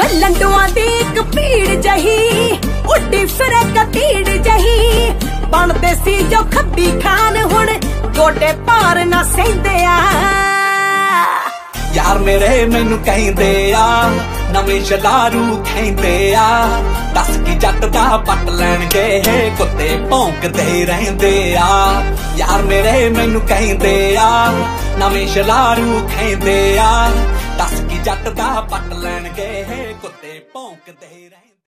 लंडुआं दी इक भीड़ जही उड्डी फिरे कतीड़ जही बनदे सी जो खब्बी खान हुण गोडे भार ना सहिंदे आ यार मेरे मैनू कहिंदे आ नवें शलारू खैंदे आ दस की जट दा पट लैणगे कुत्ते भौंकदे रहिंदे आ यार मेरे मैनू कहिंदे आ नवें शलारू खैंदे आ दस की जट दा पट लैणगे कुत्ते भौंकदे